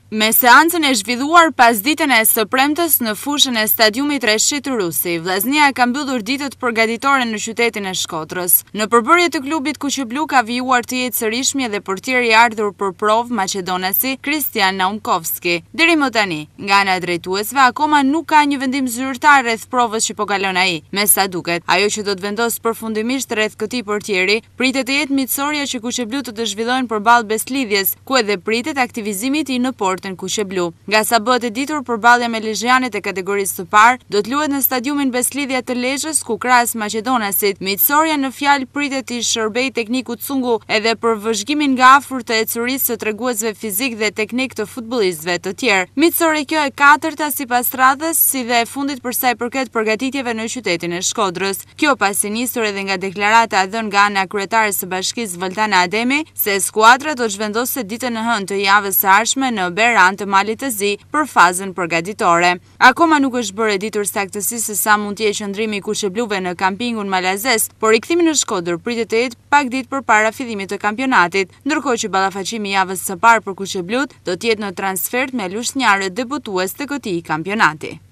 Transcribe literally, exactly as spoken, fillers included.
Me seancën e zhvilluar pas ditën e së premtes në fushën e stadiumit Reshit Rusi, Vllaznia ka mbyllur ditët përgatitore në qytetin e Shkodrës. Në përbërje të klubit kuqeblu ka vijuar të jetë sërishmi edhe portieri i ardhur për provë maqedonasi Kristian Naumkovski. Deri më tani, nga ana drejtuesve akoma nuk ka një vendim zyrtar rreth provës që po kalon ai. Me sa duket, ajo që do të vendos përfundimisht rreth këtij portieri pritet të jetë miqësoria që kuqeblu të të zhvillojnë përballë Beslidhjes, ku edhe pritet aktivizimi i tij në port në kuqeblu. Nga sa bëhet e ditur, përballja me Lezhjanët e kategorisë së parë do të luhet në stadiumin Beslidhja të Lezhës, ku krahas Maqedonasit, miqësoria në fjalë pritet të shërbejë tekniku Cungu edhe për vëzhgimin nga afër të ecurisë së treguesve fizik dhe teknik të futbollistëve të tjerë. Miqësoria kjo e katërta sipas radhës, si dhe e fundit për sa i përket përgatitjeve në qytetin e Shkodrës. Kjo pasi nisur edhe nga deklarata e dhënë nga ana kryetare së bashkisë Vlltana Ademi se skuadra do të zhvendosë ditën e hënë të javës së ardhshme në Beran të Malit të Zi për fazën përgatitore. Akoma nuk është bërë e ditur saktësisht se sa mund të jetë qëndrimi i kuqebluve në kampingun malazes, por rikthimi në Shkodër pritet të jetë pak ditë përpara fillimit të kampionatit, ndërkohë që ballafaqimi i javës së parë për kuqeblut do të jetë në transfert me lushnjarët debutues të këtij kampionati.